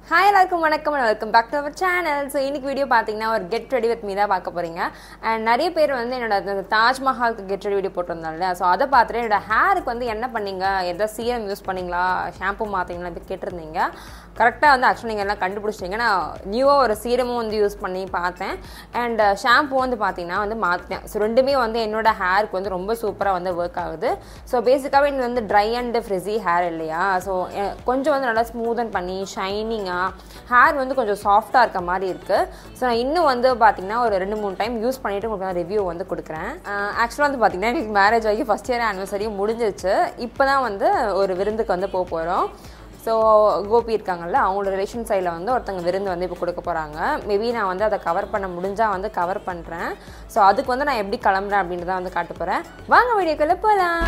Hi எல்லாருக்கும் வணக்கம் and welcome back to our channel. So இன்னைக்கு வீடியோ பாத்தீங்கன்னா ஒரு get ready with me தான் பார்க்க போறீங்க. And நிறைய பேர் வந்து என்னோட தாஜ் மஹாலுக்கு get ready வீடியோ போட்டுருந்தாங்க. சோ அத பார்த்துட்டு என்னோட ஹேருக்கு வந்து என்ன பண்ணீங்க? எதை சீரம் யூஸ் பண்ணீங்களா? ஷாம்பு மாத்தீங்களா? அப்படி கேட்டிருந்தீங்க. கரெக்ட்டா வந்து ஆக்சுவலி நீங்க எல்லாம் கண்டுபிடிச்சிட்டீங்க. நான் நியூவா ஒரு சீரமும் வந்து யூஸ் பண்ணி பார்த்தேன். And ஷாம்பு வந்து பாத்தீங்கன்னா வந்து மாத்தினேன். சோ ரெண்டுமே வந்து என்னோட ஹேருக்கு வந்து ரொம்ப சூப்பரா வந்து வர்க் ஆகுது. சோ பேசிக்காவே இது வந்து dry and frizzy hair இல்லையா? சோ கொஞ்சம் வந்து நல்லா ஸ்மூதன் பண்ணி ஷைனிங்கா ஹேர் வந்து கொஞ்சம் சாஃப்டா இருக்க மாதிரி இருக்கு. ஸோ நான் இன்னும் வந்து பார்த்தீங்கன்னா ஒரு 2-3 டைம் யூஸ் பண்ணிட்டு உங்களுக்கு நான் ரிவ்யூ வந்து கொடுக்குறேன். ஆக்சுவலாக வந்து பார்த்தீங்கன்னா எனக்கு மேரேஜ் ஆகி ஃபர்ஸ்ட் இயர் ஆனிவர்சரியும் முடிஞ்சிருச்சு. இப்போ தான் வந்து ஒரு விருந்துக்கு வந்து போக போகிறோம். ஸோ கோபி இருக்காங்கல்ல, அவங்களோட ரிலேஷன் சைடில் வந்து ஒருத்தங்க விருந்து வந்து இப்போ கொடுக்க போகிறாங்க. மேபி நான் வந்து அதை கவர் பண்ண முடிஞ்சால் வந்து கவர் பண்ணுறேன். ஸோ அதுக்கு வந்து நான் எப்படி கிளம்புறேன் அப்படின்றத வந்து காட்ட போகிறேன். வாங்க வீடியோக்குள்ளே போகலாம்.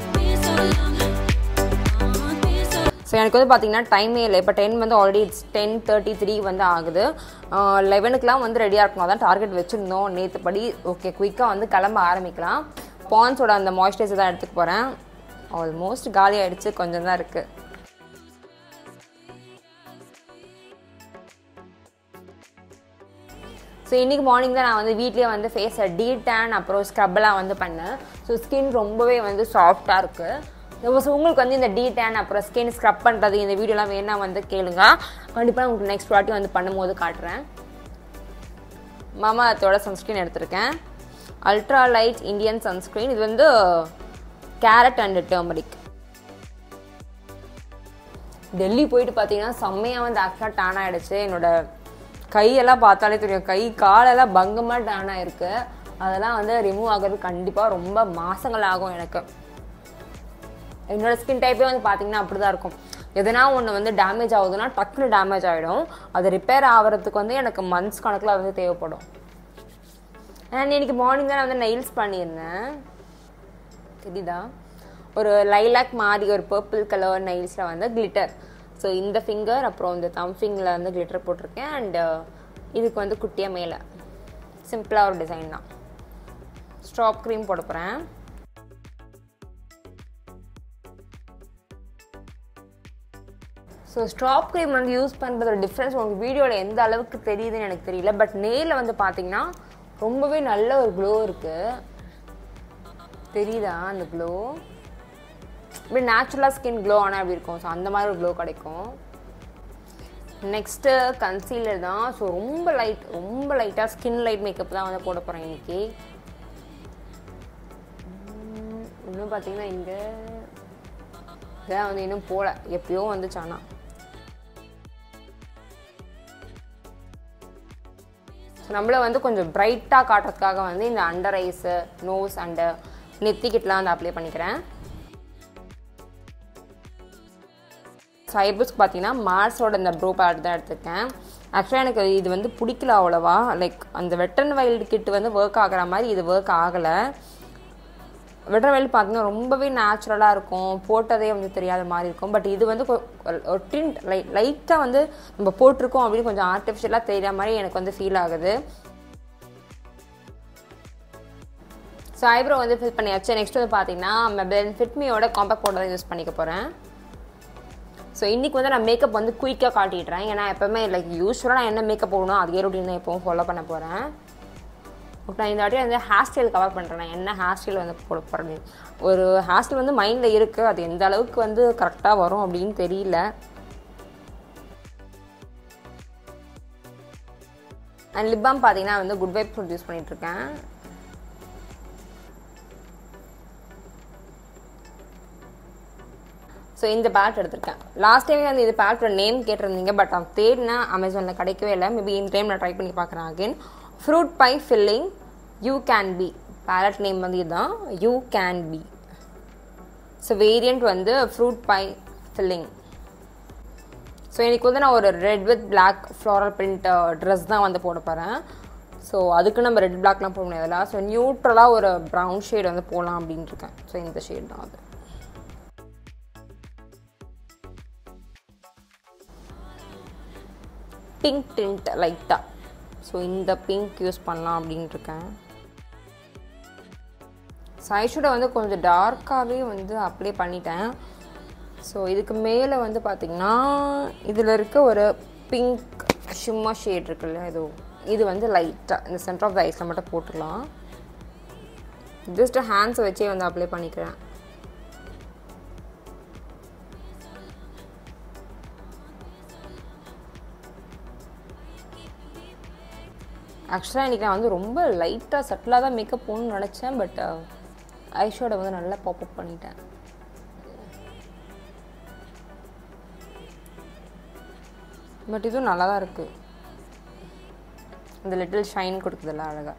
ஸோ எனக்கு வந்து பார்த்தீங்கன்னா டைமே இல்லை. இப்போ 10 வந்து ஆல்ரெடி 10:33 வந்து ஆகுது. 11க்குலாம் வந்து ரெடியாக இருக்கணும். அதான் டார்கெட் வச்சுருந்தோம் நேற்று படி. ஓகே, குயிக்காக வந்து கிளம்ப ஆரம்பிக்கலாம். பான்ஸோட அந்த மாய்ஸ்சரைசர் தான் எடுத்துக்க போகிறேன். ஆல்மோஸ்ட் காலி ஆகிடுச்சு, கொஞ்சம் தான் இருக்குது. ஸோ இன்றைக்கி மார்னிங் தான் நான் வந்து வீட்லேயே வந்து ஃபேஸை டீடேன் அப்புறம் ஸ்க்ரப்லாம் வந்து பண்ணேன். ஸோ ஸ்கின் ரொம்பவே வந்து சாஃப்டாக இருக்குது. உங்களுக்கு வந்து இந்த டீடேன் அப்புறம் ஸ்கின் ஸ்க்ரப் பண்ணுறது இந்த வீடியோலாம் வேணா வந்து கேளுங்க. கண்டிப்பாக உங்களுக்கு நெக்ஸ்ட் வாட்டி வந்து பண்ணும்போது காட்டுறேன். மாமா அர்த்தோட சன்ஸ்க்ரீன் எடுத்திருக்கேன். Ultra light Indian sunscreen. இது வந்து கேரட் அண்ட் டர்மரிக். டெல்லி போயிட்டு பார்த்தீங்கன்னா செம்மையாக வந்து ஆக்சுவலாக டேன் ஆகிடுச்சு. என்னோட கையெல்லாம் பார்த்தாலே தெரியும், கை காலெல்லாம் பங்கமாக டேன் ஆகிருக்கு. அதெல்லாம் வந்து ரிமூவ் ஆகிறது கண்டிப்பாக ரொம்ப மாதங்கள் ஆகும். எனக்கு என்னோட ஸ்கின் டைப்பே வந்து பார்த்தீங்கன்னா அப்படி தான் இருக்கும். எதனா ஒன்று வந்து டேமேஜ் ஆகுதுன்னா டக்குனு டேமேஜ் ஆகிடும். அது ரிப்பேர் ஆகிறதுக்கு வந்து எனக்கு மந்த்ஸ் கணக்கில் வந்து தேவைப்படும். அண்ட் இன்னைக்கு மார்னிங் தான் நான் வந்து நெயில்ஸ் பண்ணியிருந்தேன். தெரியுதா, ஒரு லைலாக் மாதிரி ஒரு பர்பிள் கலர் நெயில்ஸில் வந்து கிளிட்டர். ஸோ இந்த ஃபிங்கர் அப்புறம் இந்த தம் ஃபிங்கரில் வந்து கிளிட்டர் போட்டிருக்கேன். அண்ட் இதுக்கு வந்து குட்டியாக மேலே சிம்பிளாக ஒரு டிசைன் தான். ஸ்ட்ராப் க்ரீம் போட போகிறேன். ஸோ ஸ்ட்ராப் க்ரீம் வந்து யூஸ் பண்ணுறதோட டிஃப்ரென்ஸ் உங்களுக்கு வீடியோவில் எந்த அளவுக்கு தெரியுதுன்னு எனக்கு தெரியல. பட் நெயிலில் வந்து பார்த்தீங்கன்னா ரொம்பவே நல்ல ஒரு க்ளோ இருக்குது. தெரியுதா அந்த க்ளோ? இப்படி நேச்சுரலாக ஸ்கின் க்ளோ ஆனால் எப்படி இருக்கும், ஸோ அந்த மாதிரி ஒரு க்ளோ கிடைக்கும். நெக்ஸ்ட்டு கன்சீலர் தான். ஸோ ரொம்ப லைட்டாக ஸ்கின் லைட் மேக்கப் தான் வந்து போட போகிறேன் இன்றைக்கி. இன்னும் பார்த்தீங்கன்னா இங்கே இதான் வந்து இன்னும் போல, எப்பயோ வந்துச்சு. ஆனால் நம்மளை வந்து கொஞ்சம் பிரைட்டாக காட்டுறதுக்காக வந்து இந்த அண்டர் ஐஸு, நோஸ் அண்டு நெத்திக்கிட்டலாம் வந்து அப்ளை பண்ணிக்கிறேன். ஸோ ஐப்ரோஸ்க்கு பார்த்தீங்கன்னா மார்ஸோட இந்த ப்ரோ பேலட் தான் எடுத்துருக்கேன். ஆக்சுவலாக எனக்கு இது வந்து பிடிக்கல அவ்வளோவா. லைக் அந்த வெட் அண்ட் வைல்டு கிட் வந்து ஒர்க் ஆகிற மாதிரி இது ஒர்க் ஆகலை. வெட் அண்ட் வைல்டு பார்த்தீங்கன்னா ரொம்பவே நேச்சுரலாக இருக்கும், போட்டதே வந்து தெரியாத மாதிரி இருக்கும். பட் இது வந்து ஒரு டிண்ட் லைட்டாக வந்து நம்ம போட்டிருக்கோம் அப்படின்னு கொஞ்சம் ஆர்டிஃபிஷியலாக தெரிகிற மாதிரி எனக்கு வந்து ஃபீல் ஆகுது. ஸோ ஐப்ரோ வந்து ஃபில் பண்ணியாச்சு. நெக்ஸ்ட் வந்து பார்த்தீங்கன்னா மெபெலின் ஃபிட்மியோட காம்பேக்ட் பவுடர் தான் யூஸ் பண்ணிக்க போகிறேன். ஸோ இன்றைக்கி வந்து நான் மேக்கப் வந்து குயிக்காக காட்டிடுறேன். ஏன்னா எப்போவுமே லைக் யூஸ்வலாக நான் என்ன மேக்கப் போடணும் அதே ரொட்டீன் தான் எப்போவும் ஃபாலோ பண்ண போகிறேன். நான் இந்த வாட்டி வந்து ஹேர் ஸ்டைல் கவர் பண்ணுறேன். நான் என்ன ஹேர் ஸ்டைல் வந்து போட போகிறேன், ஒரு ஹேர் ஸ்டைல் வந்து மைண்டில் இருக்குது. அது எந்த அளவுக்கு வந்து கரெக்டாக வரும் அப்படின்னு தெரியல. அண்ட் லிப் பாம் பார்த்தீங்கன்னா வந்து குட் வைப்ஸ் யூஸ் பண்ணிகிட்ருக்கேன். ஸோ இந்த பேலட் எடுத்திருக்கேன். லாஸ்ட் டைம் வந்து இது பேலட்டோட நேம் கேட்டிருந்தீங்க. பட் நான் தேடினேன், அமேசானில் கிடைக்கவே இல்லை. மேபி இந்த டைம் நான் ட்ரை பண்ணி பார்க்குறேன் again. Fruit pie filling UCANBE palette name வந்து இதுதான், UCANBE. ஸோ வேரியண்ட் வந்து ஃப்ரூட் பை ஃபில்லிங். ஸோ எனக்கு வந்து நான் ஒரு red with black floral print dress தான் வந்து போட போகிறேன். ஸோ அதுக்கு நம்ம ரெட் பிளாக்லாம் போட முடியாதுல்ல. ஸோ நியூட்ரலாக ஒரு ப்ரௌன் ஷேட் வந்து போடலாம் அப்படின்னு இருக்கேன். ஸோ இந்த ஷேட் தான் அது. பிங்க் டிண்ட் லைட்டாக. ஸோ இந்த பிங்க் யூஸ் பண்ணலாம் அப்படின்ட்டு இருக்கேன். ஸோ ஐஷேடோ வந்து கொஞ்சம் டார்க்காகவே வந்து அப்ளை பண்ணிட்டேன். ஸோ இதுக்கு மேலே வந்து பார்த்திங்கன்னா இதில் இருக்க ஒரு பிங்க் ஷிம்மர் ஷேட் இருக்குல்ல இது வந்து லைட்டாக இந்த சென்டர் ஆஃப் த ஐஸில் மட்டும் போட்டுக்கலாம். ஜஸ்ட் ஹேண்ட்ஸை வச்சே வந்து அப்ளை பண்ணிக்கிறேன். ஆக்சுவலாக இன்றைக்கி நான் வந்து ரொம்ப லைட்டாக சட்டிலாக தான் மேக்கப் போகணும்னு நினச்சேன். பட் ஐஷேடோ வந்து நல்லா பாப்அப் பண்ணிட்டேன். பட் இதுவும் நல்லா தான் இருக்குது. இந்த லிட்டில் ஷைன் கொடுக்குதுல்ல அழகாக.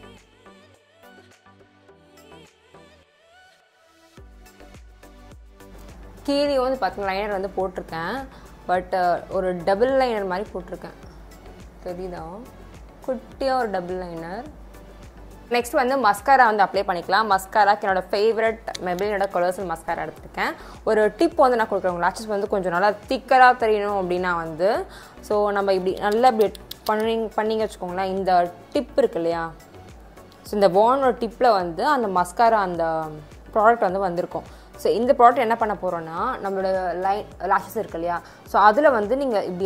கீழே வந்து பார்த்தீங்கன்னா லைனர் வந்து போட்டிருக்கேன். பட் ஒரு டபுள் லைனர் மாதிரி போட்டிருக்கேன். தெரியுதா? குட்டியாக ஒரு டபுள் லைனர். நெக்ஸ்ட் வந்து மஸ்காரா வந்து அப்ளை பண்ணிக்கலாம். மஸ்காராக்கு என்னோட ஃபேவரட் மெபிலினோட கலர்ஸ் மஸ்காரா எடுத்துருக்கேன். ஒரு டிப் வந்து நான் கொடுக்குறேன். உங்கள் லாஷஸ் வந்து கொஞ்சம் நல்லா திக்கராக தெரியணும் அப்படின்னா வந்து ஸோ நம்ம இப்படி நல்லா இப்படி பண்ணிங்க வச்சுக்கோங்களேன். இந்த டிப் இருக்கு இல்லையா, ஸோ இந்த வானோட டிப்பில் வந்து அந்த மஸ்காரா அந்த ப்ராடக்ட் வந்து வந்திருக்கும். ஸோ இந்த ப்ராடக்ட் என்ன பண்ண போகிறோன்னா நம்மளோட லாஷஸ் இருக்கு இல்லையா, ஸோ அதில் வந்து நீங்கள் இப்படி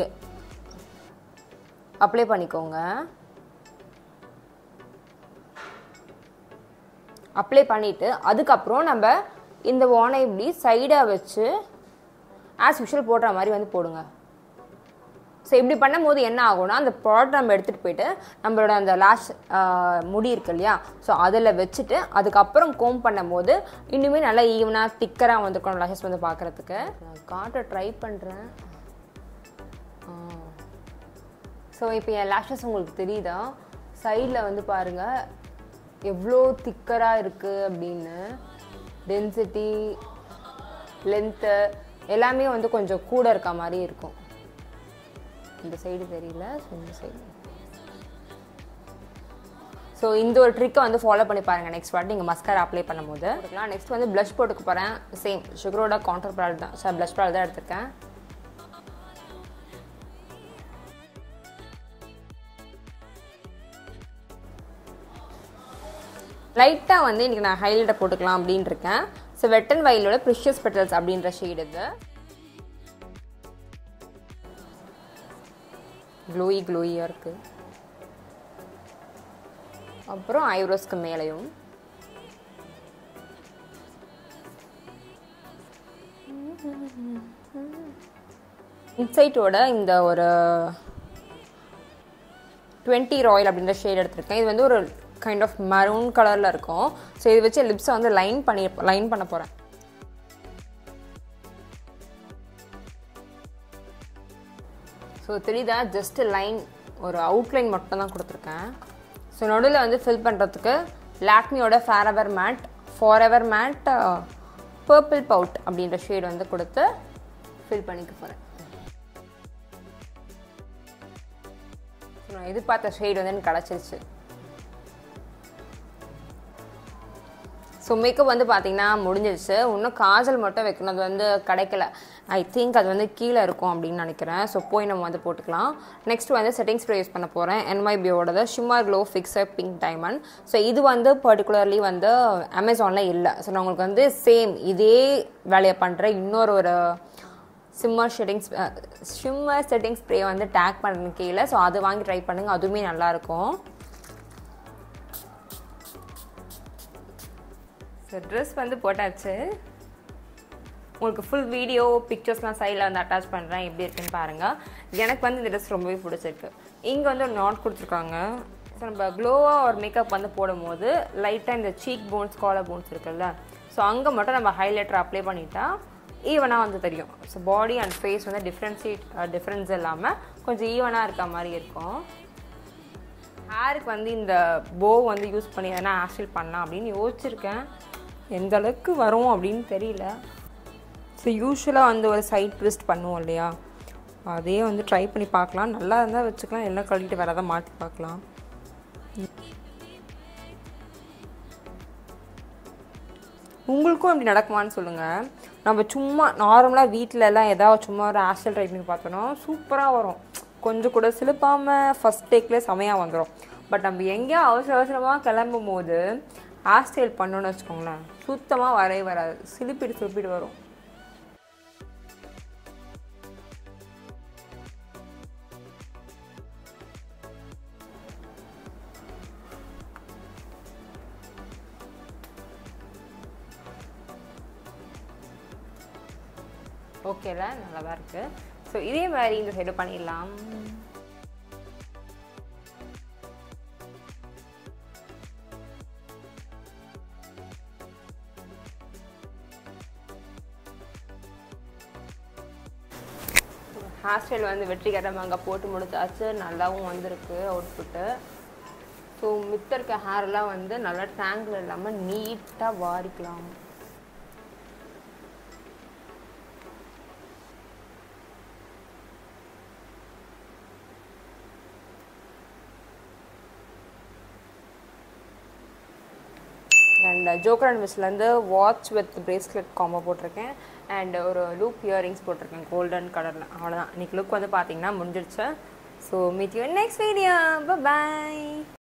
அப்ளை பண்ணிக்கோங்க. அப்ளை பண்ணிவிட்டு அதுக்கப்புறம் நம்ம இந்த வானை இப்படி சைடாக வச்சு ஆஸ் யூஷுவல் போடுற மாதிரி வந்து போடுங்க. ஸோ இப்படி பண்ணும்போது என்ன ஆகும்னா அந்த ப்ராடக்ட் நம்ம எடுத்துகிட்டு போயிட்டு நம்மளோட அந்த லாஷ் முடி இருக்கு இல்லையா, ஸோ அதில் வச்சுட்டு அதுக்கப்புறம் கோம் பண்ணும்போது இன்னுமே நல்லா ஈவனாக திக்கராக வந்துருக்கணும் லாஷஸ் வந்து பார்க்குறதுக்கு. நான் காட்ட ட்ரை பண்ணுறேன். ஸோ இப்போ என் லாஷஸ் உங்களுக்கு தெரியுதா? சைடில் வந்து பாருங்கள் எவ்வளோ திக்கராக இருக்குது அப்படின்னு. டென்சிட்டி, லென்த்து எல்லாமே வந்து கொஞ்சம் கூட இருக்க மாதிரி இருக்கும். இந்த சைடு தெரியல, ஸோ இந்த சைடு. ஸோ இந்த ஒரு ட்ரிக்கை வந்து ஃபாலோ பண்ணி பாருங்கள் நெக்ஸ்ட் வாட்டி நீங்கள் மஸ்காரா அப்ளை பண்ணும்போது. நெக்ஸ்ட் வந்து ப்ளஷ் போட்டுக்க போகிறேன். சேம் சுகரோட கவுண்டர் ப்ராடக்ட் தான். ஸோ ப்ளஷ் ப்ராடக்ட் தான் எடுத்திருக்கேன். லைட்டாக வந்து இன்றைக்கி நான் ஹைலைட்டை போட்டுக்கலாம் அப்படின்னு இருக்கேன். ஸோ வெட் அண்ட் வைல்டோட ப்ரிஷியஸ் பெட்டல்ஸ் அப்படின்ற ஷேட் இது. க்ளோயியாக இருக்குது. அப்புறம் ஐப்ரோஸ்க்கு மேலேயும் இன்சைட்டோட இந்த ஒரு 20 ராயல் அப்படின்ற ஷேட் எடுத்திருக்கேன். இது வந்து ஒரு கைண்ட் ஆஃப் மரூன் கலரில் இருக்கும். ஸோ இது வச்சு லிப்ஸை வந்து லைன் பண்ண போகிறேன். ஸோ தெரியுதா? ஜஸ்ட் லைன் ஒரு அவுட்லைன் மட்டும் தான் கொடுத்துருக்கேன். ஸோ நடுவில் வந்து ஃபில் பண்ணுறதுக்கு லாக்மியோட ஃபாரெவர் மேட் பர்பிள் பவுட் அப்படின்ற ஷேட் வந்து கொடுத்து ஃபில் பண்ணிக்க போகிறேன். நான் எதிர்பார்த்த ஷேட் வந்து எனக்கு கிடச்சிருச்சு. ஸோ மேக்கப் வந்து பார்த்திங்கன்னா முடிஞ்சிருச்சு. இன்னும் காஜல் மட்டும் வைக்கணும். அது வந்து கிடைக்கல. ஐ திங்க் அது வந்து கீழே இருக்கும் அப்படின்னு நினைக்கிறேன். ஸோ போய் நம்ம வந்து போட்டுக்கலாம். நெக்ஸ்ட் வந்து செட்டிங் ஸ்ப்ரே யூஸ் பண்ண போகிறேன். NYBயோடது shimmer glow fixer pink diamond. So இது வந்து பர்டிகுலர்லி வந்து அமேசானில் இல்லை. ஸோ நான் உங்களுக்கு வந்து சேம் இதே வேலையை பண்ணுறேன். இன்னொரு ஷிம்மர் செட்டிங் ஸ்ப்ரே வந்து டேக் பண்ணுறேன் கீழே. ஸோ அது வாங்கி ட்ரை பண்ணுங்கள். அதுவுமே நல்லாயிருக்கும். ஸோ ட்ரெஸ் வந்து போட்டாச்சு. உங்களுக்கு ஃபுல் வீடியோ பிக்சர்ஸ்லாம் சைடில் வந்து அட்டாச் பண்ணுறேன். எப்படி இருக்குன்னு பாருங்கள். எனக்கு வந்து இந்த ட்ரெஸ் ரொம்பவே பிடிச்சிருக்கு. இங்கே வந்து ஒரு நாட் கொடுத்துருக்காங்க. ஸோ நம்ம க்ளோவாக ஒரு மேக்கப் வந்து போடும்போது லைட்டாக இந்த சீக் போன்ஸ், காலர் போன்ஸ் இருக்குல்ல, ஸோ அங்கே மட்டும் நம்ம ஹைலைட்டர் அப்ளை பண்ணிட்டா ஈவனாக வந்து தெரியும். ஸோ பாடி அண்ட் ஃபேஸ் வந்து டிஃப்ரென்ஸ் இல்லாமல் கொஞ்சம் ஈவனாக இருக்க மாதிரி இருக்கும். ஹேருக்கு வந்து இந்த போ வந்து யூஸ் பண்ணி எதனா ஹேர் பண்ணலாம் அப்படின்னு யோசிச்சிருக்கேன். எந்த அளவுக்கு வரும் அப்படின்னு தெரியல. ஸோ யூஸ்வலாக வந்து ஒரு சைட் ட்விஸ்ட் பண்ணுவோம் இல்லையா, அதே வந்து ட்ரை பண்ணி பார்க்கலாம். நல்லா இருந்தால் வச்சுக்கலாம், எல்லாம் கழிட்டு வேறு எதாவது மாற்றி பார்க்கலாம். உங்களுக்கும் இப்படி நடக்குமான்னு சொல்லுங்கள். நம்ம சும்மா நார்மலாக வீட்டிலலாம் ஏதாவது சும்மா ஒரு ஹேர் ஸ்டைல் ட்ரை பண்ணி பார்த்தோன்னா சூப்பராக வரும். கொஞ்சம் கூட சிலுப்பாமல் ஃபஸ்ட் டேக்லேயே செமையாக வந்துடும். பட் நம்ம எங்கேயோ அவசரமாக கிளம்பும் போது ஹேர் ஸ்டைல் பண்ணோன்னு வச்சுக்கோங்களேன், சுத்தமாக வரவே வராது. சிலுப்பிட்டு வரும். ஓகேல நல்லா தான் இருக்குது. ஸோ இதே மாதிரி இந்த சைடு பண்ணிடலாம். ஹேர் ஸ்டைல் வந்து வெற்றிகரமாக போட்டு முடிச்சாச்சு. நல்லாவும் வந்திருக்கு அவுட்புட்டு. ஸோ மித்த இருக்க ஹேர்லாம் வந்து நல்லா டேங்கில் இல்லாமல் நீட்டாக வாரிக்கலாம். அண்ட் ஜோக்கர் அண்ட் விஸ்லேருந்து வாட்ச் வித் பிரேஸ்லெட் காம்போ போட்டிருக்கேன். அண்ட் ஒரு லூப் இயரிங்ஸ் போட்டிருக்கேன் கோல்டன் கலரில். அவ்வளோதான். இன்றைக்கி லுக் வந்து பார்த்தீங்கன்னா முடிஞ்சிடுச்சு. So meet you next video. By.